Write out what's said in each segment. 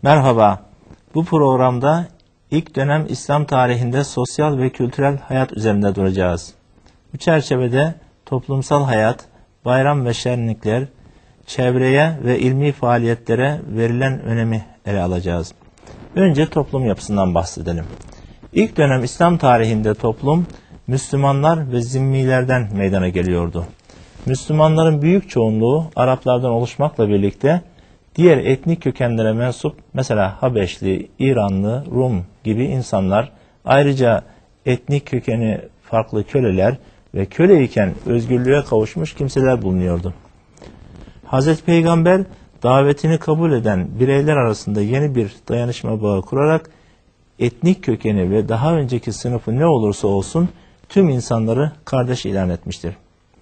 Merhaba, bu programda ilk dönem İslam tarihinde sosyal ve kültürel hayat üzerinde duracağız. Bu çerçevede toplumsal hayat, bayram ve şenlikler, çevreye ve ilmi faaliyetlere verilen önemi ele alacağız. Önce toplum yapısından bahsedelim. İlk dönem İslam tarihinde toplum, Müslümanlar ve zimmilerden meydana geliyordu. Müslümanların büyük çoğunluğu Araplardan oluşmakla birlikte diğer etnik kökenlere mensup mesela Habeşli, İranlı, Rum gibi insanlar, ayrıca etnik kökeni farklı köleler ve köleyken özgürlüğe kavuşmuş kimseler bulunuyordu. Hazreti Peygamber davetini kabul eden bireyler arasında yeni bir dayanışma bağı kurarak etnik kökeni ve daha önceki sınıfı ne olursa olsun tüm insanları kardeş ilan etmiştir.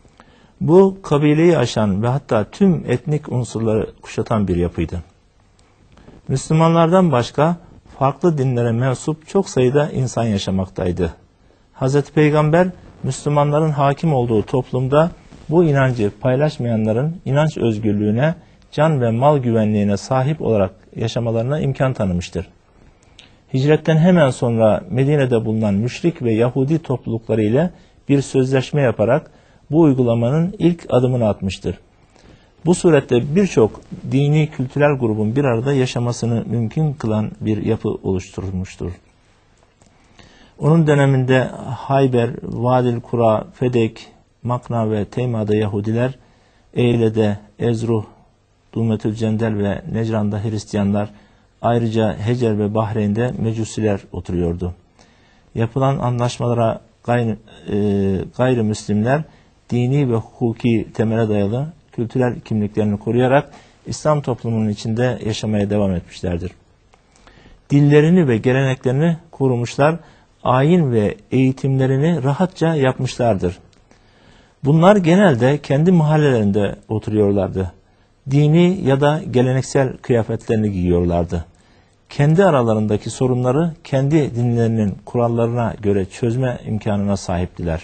Bu kabileyi aşan ve hatta tüm etnik unsurları kuşatan bir yapıydı. Müslümanlardan başka farklı dinlere mensup çok sayıda insan yaşamaktaydı. Hazreti Peygamber Müslümanların hakim olduğu toplumda bu inancı paylaşmayanların inanç özgürlüğüne, can ve mal güvenliğine sahip olarak yaşamalarına imkan tanımıştır. Hicretten hemen sonra Medine'de bulunan müşrik ve Yahudi toplulukları ile bir sözleşme yaparak bu uygulamanın ilk adımını atmıştır. Bu surette birçok dini kültürel grubun bir arada yaşamasını mümkün kılan bir yapı oluşturulmuştur. Onun döneminde Hayber, Vadil Kura, Fedek, Makna ve Teyma'da Yahudiler, Eyle'de Ezruh, Dulmetül Cendel ve Necran'da Hristiyanlar, ayrıca Hecer ve Bahreyn'de Mecusiler oturuyordu. Yapılan anlaşmalara gayrimüslimler dini ve hukuki temele dayalı kültürel kimliklerini koruyarak İslam toplumunun içinde yaşamaya devam etmişlerdir. Dillerini ve geleneklerini korumuşlar, ayin ve eğitimlerini rahatça yapmışlardır. Bunlar genelde kendi mahallelerinde oturuyorlardı. Dini ya da geleneksel kıyafetlerini giyiyorlardı. Kendi aralarındaki sorunları kendi dinlerinin kurallarına göre çözme imkanına sahiptiler.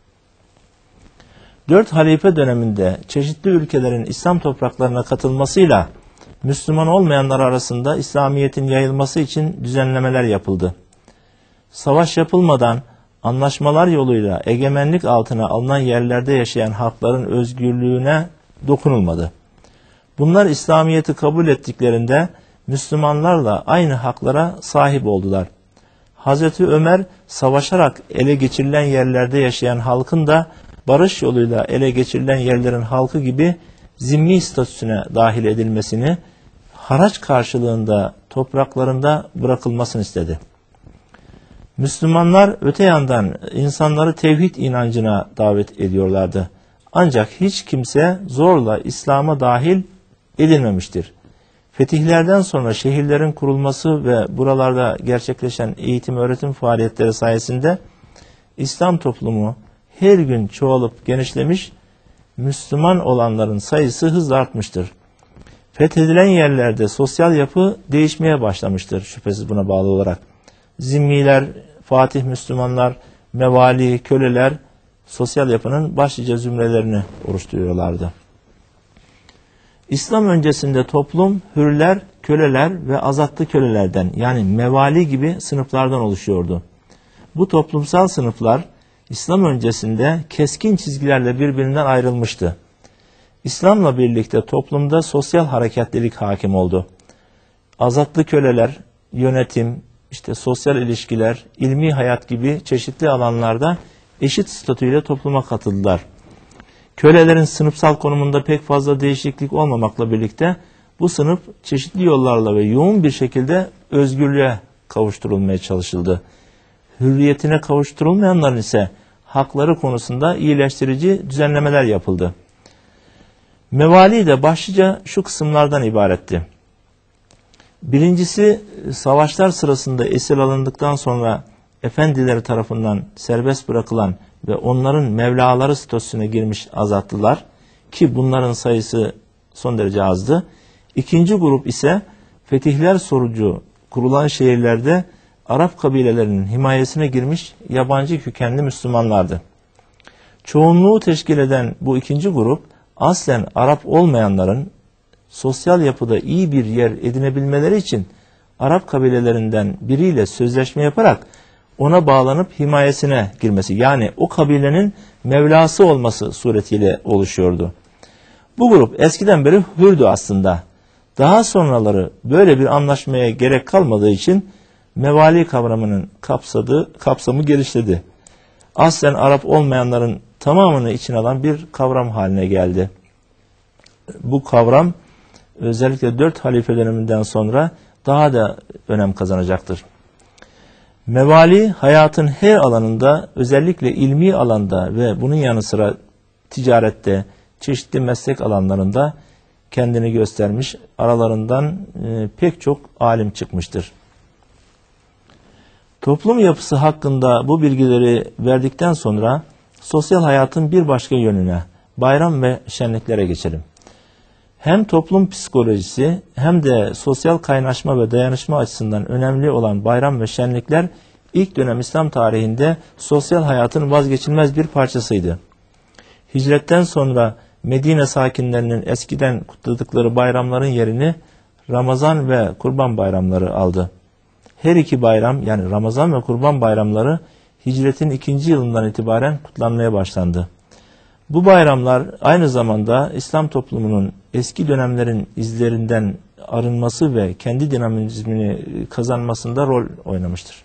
4 halife döneminde çeşitli ülkelerin İslam topraklarına katılmasıyla Müslüman olmayanlar arasında İslamiyet'in yayılması için düzenlemeler yapıldı. Savaş yapılmadan anlaşmalar yoluyla egemenlik altına alınan yerlerde yaşayan halkların özgürlüğüne dokunulmadı. Bunlar İslamiyet'i kabul ettiklerinde Müslümanlarla aynı haklara sahip oldular. Hazreti Ömer savaşarak ele geçirilen yerlerde yaşayan halkın da barış yoluyla ele geçirilen yerlerin halkı gibi zimmi statüsüne dahil edilmesini, haraç karşılığında topraklarında bırakılmasını istedi. Müslümanlar öte yandan insanları tevhid inancına davet ediyorlardı. Ancak hiç kimse zorla İslam'a dahil edilmemiştir. Fetihlerden sonra şehirlerin kurulması ve buralarda gerçekleşen eğitim öğretim faaliyetleri sayesinde İslam toplumu her gün çoğalıp genişlemiş, Müslüman olanların sayısı hızla artmıştır. Fethedilen yerlerde sosyal yapı değişmeye başlamıştır şüphesiz buna bağlı olarak. Zimmiler, Fatih Müslümanlar, mevali, köleler sosyal yapının başlıca zümrelerini oluşturuyorlardı. İslam öncesinde toplum hürler, köleler ve azatlı kölelerden yani mevali gibi sınıflardan oluşuyordu. Bu toplumsal sınıflar İslam öncesinde keskin çizgilerle birbirinden ayrılmıştı. İslam'la birlikte toplumda sosyal hareketlilik hakim oldu. Azatlı köleler, yönetim, sosyal ilişkiler, ilmi hayat gibi çeşitli alanlarda eşit statüyle topluma katıldılar. Kölelerin sınıfsal konumunda pek fazla değişiklik olmamakla birlikte bu sınıf çeşitli yollarla ve yoğun bir şekilde özgürlüğe kavuşturulmaya çalışıldı. Hürriyetine kavuşturulmayanların ise hakları konusunda iyileştirici düzenlemeler yapıldı. Mevali de başlıca şu kısımlardan ibaretti. Birincisi, savaşlar sırasında esir alındıktan sonra efendileri tarafından serbest bırakılan ve onların mevlaları statüsüne girmiş azatlılar ki bunların sayısı son derece azdı. İkinci grup ise fetihler sonucu kurulan şehirlerde Arap kabilelerinin himayesine girmiş yabancı kökenli Müslümanlardı. Çoğunluğu teşkil eden bu ikinci grup aslen Arap olmayanların sosyal yapıda iyi bir yer edinebilmeleri için Arap kabilelerinden biriyle sözleşme yaparak ona bağlanıp himayesine girmesi, yani o kabilenin Mevlası olması suretiyle oluşuyordu. Bu grup eskiden beri hürdü aslında. Daha sonraları böyle bir anlaşmaya gerek kalmadığı için mevali kavramının kapsamı genişledi. Aslen Arap olmayanların tamamını içine alan bir kavram haline geldi. Bu kavram özellikle 4 halife döneminden sonra daha da önem kazanacaktır. Mevali hayatın her alanında, özellikle ilmi alanda ve bunun yanı sıra ticarette, çeşitli meslek alanlarında kendini göstermiş, aralarından pek çok alim çıkmıştır. Toplum yapısı hakkında bu bilgileri verdikten sonra sosyal hayatın bir başka yönüne, bayram ve şenliklere geçelim. Hem toplum psikolojisi hem de sosyal kaynaşma ve dayanışma açısından önemli olan bayram ve şenlikler ilk dönem İslam tarihinde sosyal hayatın vazgeçilmez bir parçasıydı. Hicretten sonra Medine sakinlerinin eskiden kutladıkları bayramların yerini Ramazan ve Kurban bayramları aldı. Her iki bayram, yani Ramazan ve Kurban bayramları hicretin 2. yılından itibaren kutlanmaya başlandı. Bu bayramlar aynı zamanda İslam toplumunun eski dönemlerin izlerinden arınması ve kendi dinamizmini kazanmasında rol oynamıştır.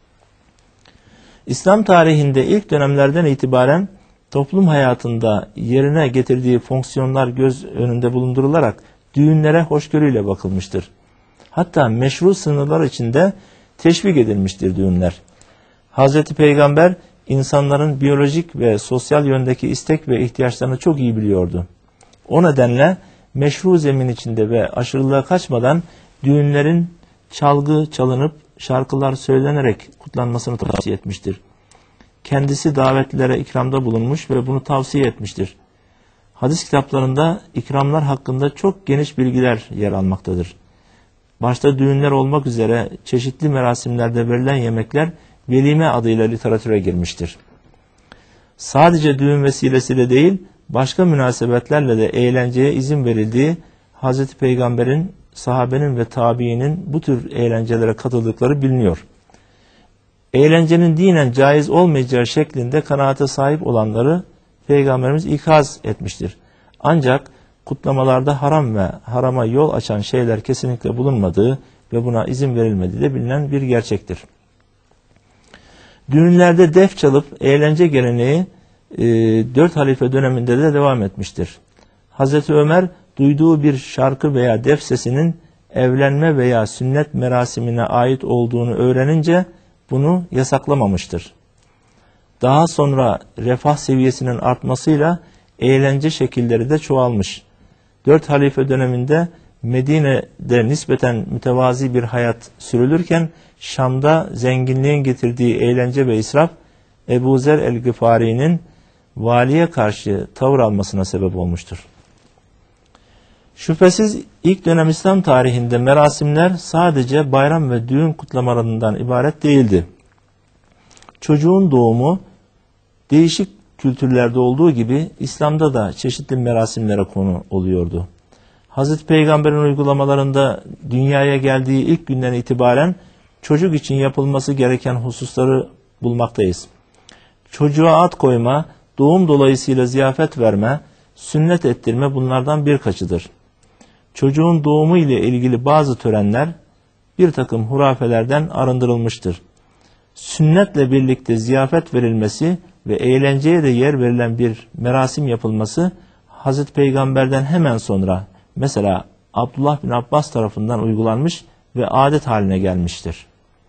İslam tarihinde ilk dönemlerden itibaren toplum hayatında yerine getirdiği fonksiyonlar göz önünde bulundurularak düğünlere hoşgörüyle bakılmıştır. Hatta meşru sınırlar içinde teşvik edilmiştir düğünler. Hazreti Peygamber insanların biyolojik ve sosyal yöndeki istek ve ihtiyaçlarını çok iyi biliyordu. O nedenle meşru zemin içinde ve aşırılığa kaçmadan düğünlerin çalgı çalınıp şarkılar söylenerek kutlanmasını tavsiye etmiştir. Kendisi davetlilere ikramda bulunmuş ve bunu tavsiye etmiştir. Hadis kitaplarında ikramlar hakkında çok geniş bilgiler yer almaktadır. Başta düğünler olmak üzere çeşitli merasimlerde verilen yemekler velime adıyla literatüre girmiştir. Sadece düğün vesilesiyle değil, başka münasebetlerle de eğlenceye izin verildiği, Hazreti Peygamber'in, sahabenin ve tabiinin bu tür eğlencelere katıldıkları biliniyor. Eğlencenin dinen caiz olmayacağı şeklinde kanaate sahip olanları Peygamberimiz ikaz etmiştir. Ancak kutlamalarda haram ve harama yol açan şeyler kesinlikle bulunmadığı ve buna izin verilmediği de bilinen bir gerçektir. Düğünlerde def çalıp eğlence geleneği 4 halife döneminde de devam etmiştir. Hazreti Ömer duyduğu bir şarkı veya def sesinin evlenme veya sünnet merasimine ait olduğunu öğrenince bunu yasaklamamıştır. Daha sonra refah seviyesinin artmasıyla eğlence şekilleri de çoğalmış. 4 halife döneminde Medine'de nispeten mütevazi bir hayat sürülürken Şam'da zenginliğin getirdiği eğlence ve israf Ebu Zer el-Gıfari'nin valiye karşı tavır almasına sebep olmuştur. Şüphesiz ilk dönem İslam tarihinde merasimler sadece bayram ve düğün kutlamalarından ibaret değildi. Çocuğun doğumu değişik kültürlerde olduğu gibi İslam'da da çeşitli merasimlere konu oluyordu. Hazreti Peygamber'in uygulamalarında dünyaya geldiği ilk günden itibaren çocuk için yapılması gereken hususları bulmaktayız. Çocuğa ad koyma, doğum dolayısıyla ziyafet verme, sünnet ettirme bunlardan birkaçıdır. Çocuğun doğumu ile ilgili bazı törenler bir takım hurafelerden arındırılmıştır. Sünnetle birlikte ziyafet verilmesi ve eğlenceye de yer verilen bir merasim yapılması Hazreti Peygamber'den hemen sonra mesela Abdullah bin Abbas tarafından uygulanmış ve adet haline gelmiştir.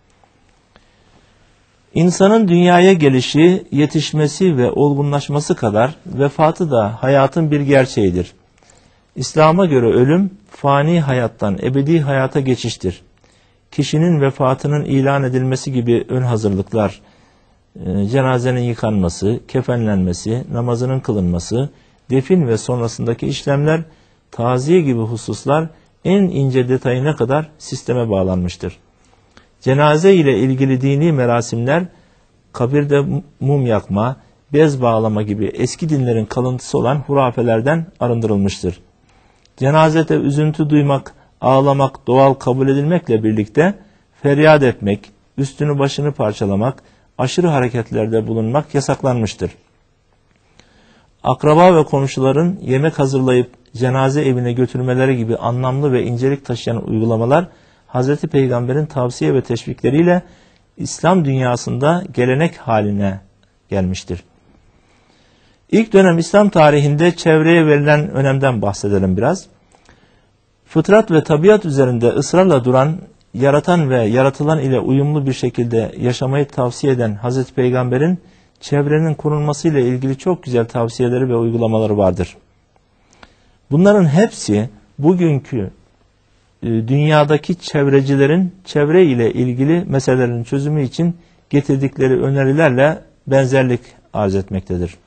İnsanın dünyaya gelişi, yetişmesi ve olgunlaşması kadar vefatı da hayatın bir gerçeğidir. İslam'a göre ölüm, fani hayattan ebedi hayata geçiştir. Kişinin vefatının ilan edilmesi gibi ön hazırlıklar, cenazenin yıkanması, kefenlenmesi, namazının kılınması, defin ve sonrasındaki işlemler, taziye gibi hususlar en ince detayına kadar sisteme bağlanmıştır. Cenaze ile ilgili dini merasimler, kabirde mum yakma, bez bağlama gibi eski dinlerin kalıntısı olan hurafelerden arındırılmıştır. Cenazede üzüntü duymak ağlamak doğal kabul edilmekle birlikte feryat etmek, üstünü başını parçalamak, aşırı hareketlerde bulunmak yasaklanmıştır. Akraba ve komşuların yemek hazırlayıp cenaze evine götürmeleri gibi anlamlı ve incelik taşıyan uygulamalar Hz. Peygamber'in tavsiye ve teşvikleriyle İslam dünyasında gelenek haline gelmiştir. İlk dönem İslam tarihinde çevreye verilen önemden bahsedelim biraz. Fıtrat ve tabiat üzerinde ısrarla duran, yaratan ve yaratılan ile uyumlu bir şekilde yaşamayı tavsiye eden Hz. Peygamber'in çevrenin korunmasıyla ilgili çok güzel tavsiyeleri ve uygulamaları vardır. Bunların hepsi bugünkü dünyadaki çevrecilerin çevre ile ilgili meselelerin çözümü için getirdikleri önerilerle benzerlik arz etmektedir.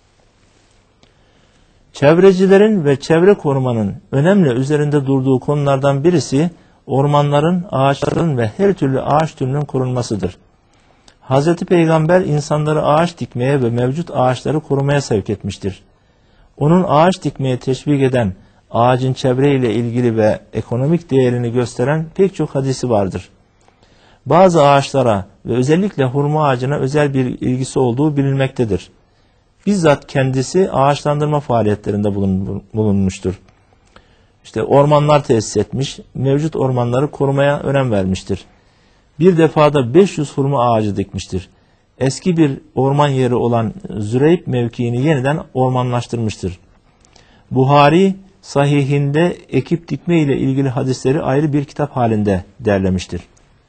Çevrecilerin ve çevre korumanın önemli üzerinde durduğu konulardan birisi ormanların, ağaçların ve her türlü ağaç türünün korunmasıdır. Hz. Peygamber insanları ağaç dikmeye ve mevcut ağaçları korumaya sevk etmiştir. Onun ağaç dikmeye teşvik eden, ağacın çevreyle ilgili ve ekonomik değerini gösteren pek çok hadisi vardır. Bazı ağaçlara ve özellikle hurma ağacına özel bir ilgisi olduğu bilinmektedir. Bizzat kendisi ağaçlandırma faaliyetlerinde bulunmuştur. İşte ormanlar tesis etmiş, mevcut ormanları korumaya önem vermiştir. Bir defada 500 hurma ağacı dikmiştir. Eski bir orman yeri olan Züreyp mevkiini yeniden ormanlaştırmıştır. Buhari, sahihinde ekip dikme ile ilgili hadisleri ayrı bir kitap halinde derlemiştir.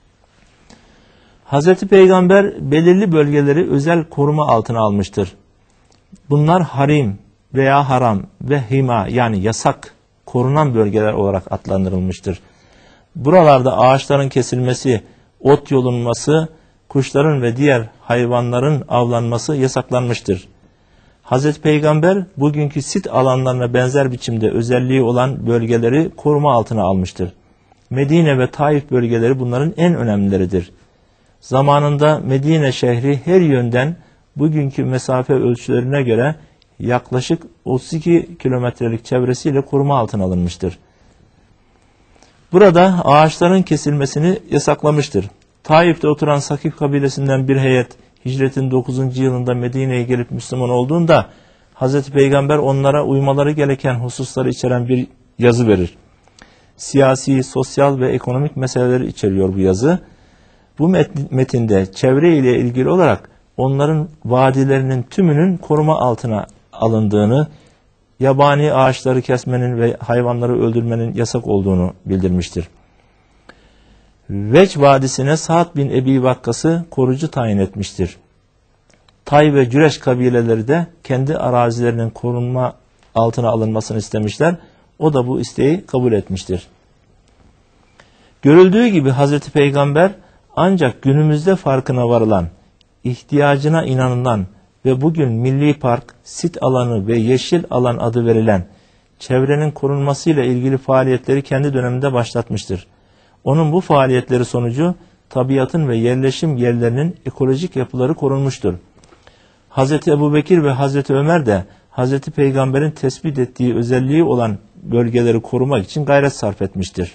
Hz. Peygamber belirli bölgeleri özel koruma altına almıştır. Bunlar harim veya haram ve hima yani yasak, korunan bölgeler olarak adlandırılmıştır. Buralarda ağaçların kesilmesi, ot yolunması, kuşların ve diğer hayvanların avlanması yasaklanmıştır. Hz. Peygamber bugünkü sit alanlarına benzer biçimde özelliği olan bölgeleri koruma altına almıştır. Medine ve Taif bölgeleri bunların en önemlileridir. Zamanında Medine şehri her yönden bugünkü mesafe ölçülerine göre yaklaşık 32 kilometrelik çevresiyle koruma altına alınmıştır. Burada ağaçların kesilmesini yasaklamıştır. Taif'te oturan Sakif kabilesinden bir heyet hicretin 9. yılında Medine'ye gelip Müslüman olduğunda Hz. Peygamber onlara uymaları gereken hususları içeren bir yazı verir. Siyasi, sosyal ve ekonomik meseleleri içeriyor bu yazı. Bu metinde çevre ile ilgili olarak onların vadilerinin tümünün koruma altına alındığını, yabani ağaçları kesmenin ve hayvanları öldürmenin yasak olduğunu bildirmiştir. Veç Vadisi'ne Sa'd bin Ebi Vakkas'ı korucu tayin etmiştir. Tay ve Cüreş kabileleri de kendi arazilerinin korunma altına alınmasını istemişler. O da bu isteği kabul etmiştir. Görüldüğü gibi Hazreti Peygamber ancak günümüzde farkına varılan, ihtiyacına inanılan ve bugün Milli Park, sit alanı ve yeşil alan adı verilen çevrenin korunmasıyla ilgili faaliyetleri kendi döneminde başlatmıştır. Onun bu faaliyetleri sonucu tabiatın ve yerleşim yerlerinin ekolojik yapıları korunmuştur. Hz. Ebubekir ve Hz. Ömer de Hz. Peygamber'in tespit ettiği özelliği olan bölgeleri korumak için gayret sarf etmiştir.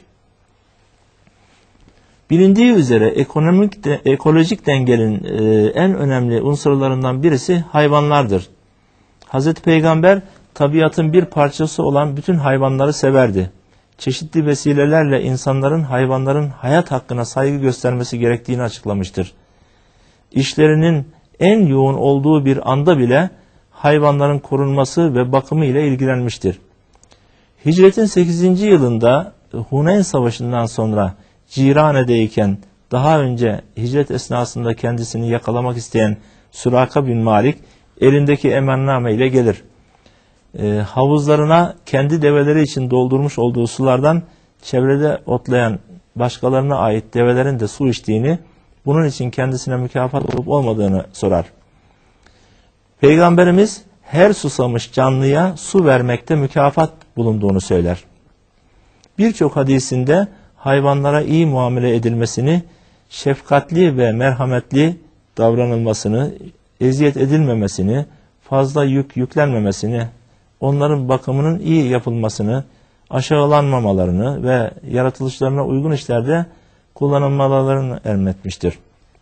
Bilindiği üzere ekolojik dengenin en önemli unsurlarından birisi hayvanlardır. Hz. Peygamber tabiatın bir parçası olan bütün hayvanları severdi. Çeşitli vesilelerle insanların hayvanların hayat hakkına saygı göstermesi gerektiğini açıklamıştır. İşlerinin en yoğun olduğu bir anda bile hayvanların korunması ve bakımı ile ilgilenmiştir. Hicretin 8. yılında Huneyn Savaşı'ndan sonra Cirane'deyken daha önce hicret esnasında kendisini yakalamak isteyen Süraka bin Malik elindeki emanname ile gelir. Havuzlarına kendi develeri için doldurmuş olduğu sulardan çevrede otlayan başkalarına ait develerin de su içtiğini, bunun için kendisine mükafat olup olmadığını sorar. Peygamberimiz her susamış canlıya su vermekte mükafat bulunduğunu söyler. Birçok hadisinde hayvanlara iyi muamele edilmesini, şefkatli ve merhametli davranılmasını, eziyet edilmemesini, fazla yüklenmemesini, onların bakımının iyi yapılmasını, aşağılanmamalarını ve yaratılışlarına uygun işlerde kullanılmalarını emretmiştir.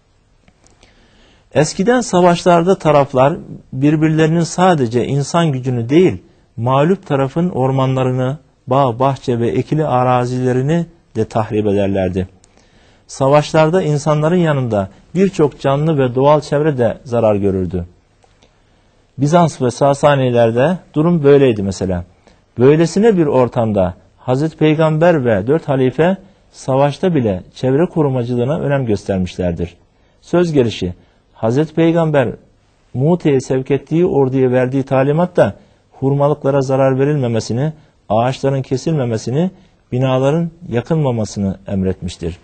Eskiden savaşlarda taraflar birbirlerinin sadece insan gücünü değil, mağlup tarafın ormanlarını, bağ, bahçe ve ekili arazilerini de tahrip ederlerdi. Savaşlarda insanların yanında birçok canlı ve doğal çevre de zarar görürdü. Bizans ve Sasanilerde durum böyleydi mesela. Böylesine bir ortamda Hazreti Peygamber ve 4 halife savaşta bile çevre korumacılığına önem göstermişlerdir. Söz gelişi Hazreti Peygamber Mute'ye sevk ettiği orduya verdiği talimatta hurmalıklara zarar verilmemesini, ağaçların kesilmemesini, binaların yakılmamasını emretmiştir.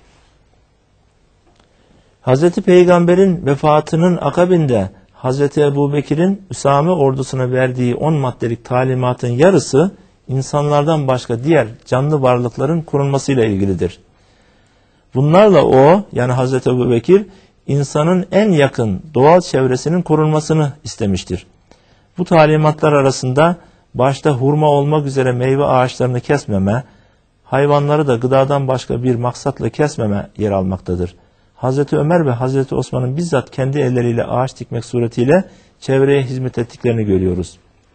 Hazreti Peygamber'in vefatının akabinde Hazreti Ebubekir'in Üsame ordusuna verdiği 10 maddelik talimatın yarısı insanlardan başka diğer canlı varlıkların korunmasıyla ilgilidir. Bunlarla o, yani Hazreti Ebubekir, insanın en yakın doğal çevresinin korunmasını istemiştir. Bu talimatlar arasında başta hurma olmak üzere meyve ağaçlarını kesmeme, hayvanları da gıdadan başka bir maksatla kesmeme yer almaktadır. Hazreti Ömer ve Hazreti Osman'ın bizzat kendi elleriyle ağaç dikmek suretiyle çevreye hizmet ettiklerini görüyoruz.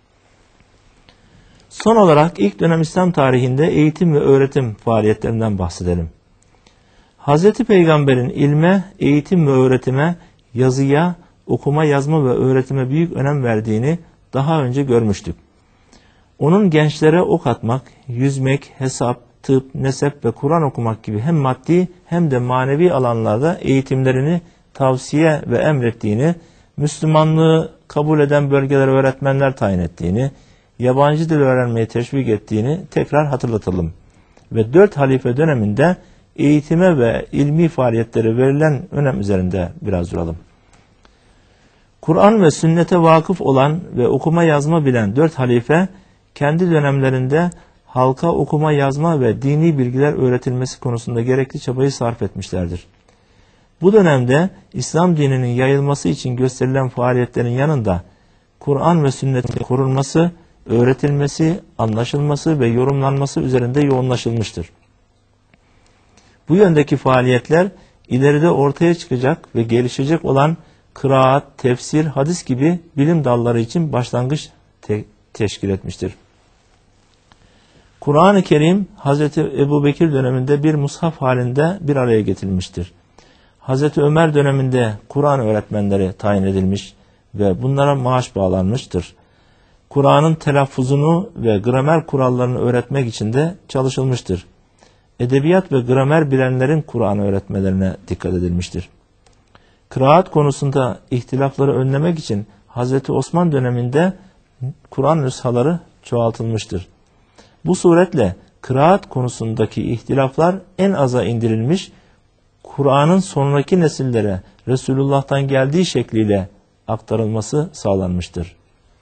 Son olarak ilk dönem İslam tarihinde eğitim ve öğretim faaliyetlerinden bahsedelim. Hazreti Peygamber'in ilme, eğitim ve öğretime, yazıya, okuma, yazma ve öğretime büyük önem verdiğini daha önce görmüştük. Onun gençlere ok atmak, yüzmek, hesap, tıp, nesep ve Kur'an okumak gibi hem maddi hem de manevi alanlarda eğitimlerini tavsiye ve emrettiğini, Müslümanlığı kabul eden bölgelere öğretmenler tayin ettiğini, yabancı dil öğrenmeye teşvik ettiğini tekrar hatırlatalım. Ve 4 halife döneminde eğitime ve ilmi faaliyetlere verilen önem üzerinde biraz duralım. Kur'an ve sünnete vakıf olan ve okuma yazma bilen 4 halife kendi dönemlerinde halka okuma yazma ve dini bilgiler öğretilmesi konusunda gerekli çabayı sarf etmişlerdir. Bu dönemde İslam dininin yayılması için gösterilen faaliyetlerin yanında Kur'an ve sünnetin korunması, öğretilmesi, anlaşılması ve yorumlanması üzerinde yoğunlaşılmıştır. Bu yöndeki faaliyetler ileride ortaya çıkacak ve gelişecek olan kıraat, tefsir, hadis gibi bilim dalları için başlangıç teşkil etmiştir. Kur'an-ı Kerim Hazreti Ebubekir döneminde bir mushaf halinde bir araya getirilmiştir. Hazreti Ömer döneminde Kur'an öğretmenleri tayin edilmiş ve bunlara maaş bağlanmıştır. Kur'an'ın telaffuzunu ve gramer kurallarını öğretmek için de çalışılmıştır. Edebiyat ve gramer bilenlerin Kur'an öğretmelerine dikkat edilmiştir. Kıraat konusunda ihtilafları önlemek için Hazreti Osman döneminde Kur'an nüshaları çoğaltılmıştır. Bu suretle kıraat konusundaki ihtilaflar en aza indirilmiş, Kur'an'ın sonraki nesillere Resulullah'tan geldiği şekliyle aktarılması sağlanmıştır.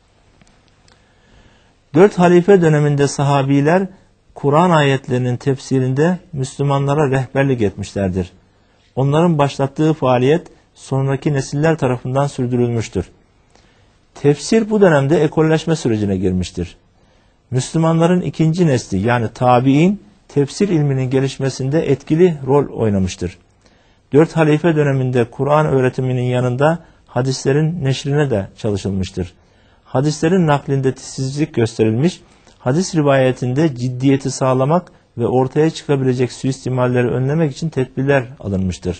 4 halife döneminde sahabiler Kur'an ayetlerinin tefsirinde Müslümanlara rehberlik etmişlerdir. Onların başlattığı faaliyet sonraki nesiller tarafından sürdürülmüştür. Tefsir bu dönemde ekolleşme sürecine girmiştir. Müslümanların ikinci nesli yani tabi'in tefsir ilminin gelişmesinde etkili rol oynamıştır. 4 halife döneminde Kur'an öğretiminin yanında hadislerin neşrine de çalışılmıştır. Hadislerin naklinde titizlik gösterilmiş, hadis rivayetinde ciddiyeti sağlamak ve ortaya çıkabilecek suistimalleri önlemek için tedbirler alınmıştır.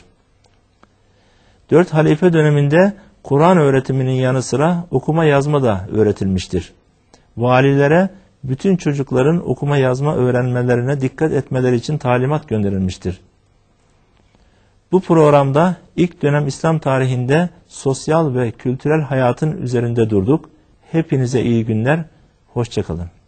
4 halife döneminde Kur'an öğretiminin yanı sıra okuma yazma da öğretilmiştir. Valilere bütün çocukların okuma yazma öğrenmelerine dikkat etmeleri için talimat gönderilmiştir. Bu programda ilk dönem İslam tarihinde sosyal ve kültürel hayatın üzerinde durduk. Hepinize iyi günler, hoşça kalın.